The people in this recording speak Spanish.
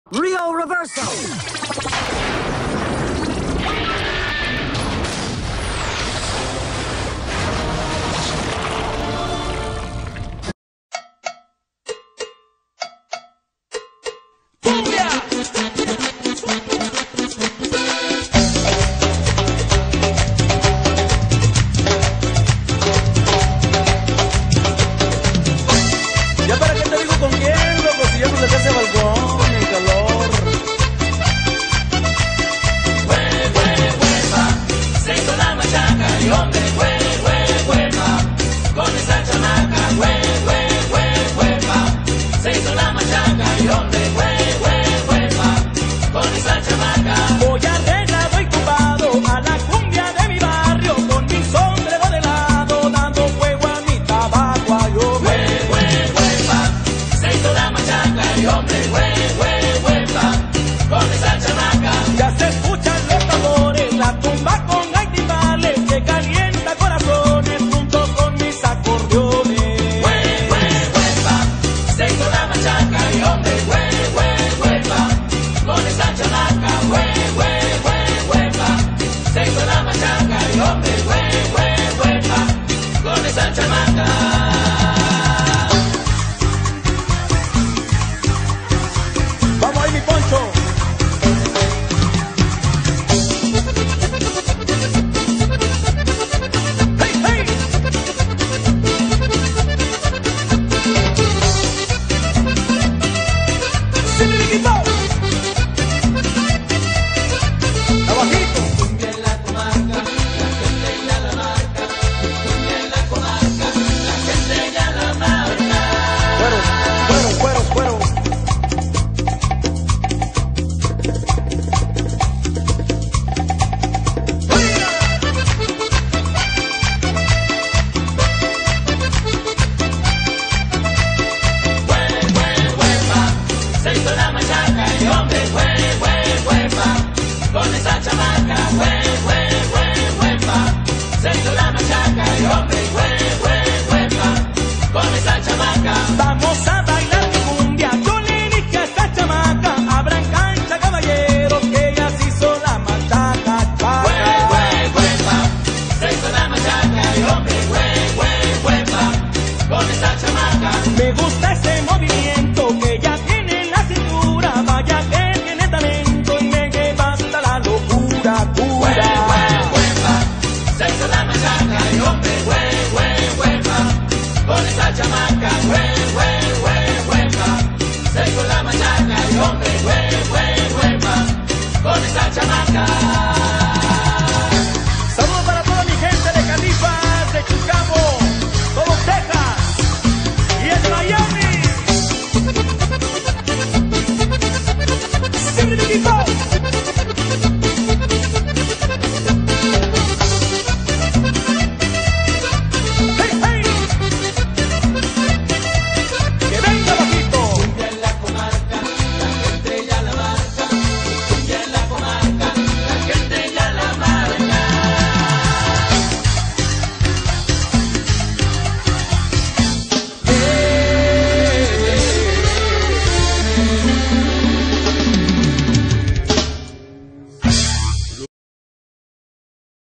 Rio Reverso. ¿Ya para qué te digo con quién, loco? Si ya no le hace balcón, el calor. Se hizo la machaca y hombre, con esa chamaca, se hizo la machaca y hombre, con esa chamaca. Voy arreglado y tumbado a la cumbia de mi barrio, con mi sombrero de lado, dando fuego a mi tabaco. Ay, hombre. Se hizo la machaca y hombre, con esa chamaca. Ya se escuchan los tambores, la tumba con gaitibales, que calienta corazones junto con mis acordeones. Se hizo la machaca y hombre, con esa chamaca, se hizo la machaca y hombre, con esa chamaca. Vamos ahí, mi Poncho. ¡Hey, hey! ¡Siliriquito! ¡Abajito! Cumbia en la comarca, la gente ya la marca. Cumbia en la comarca, la gente ya la marca. Cueros. Se hizo la machaca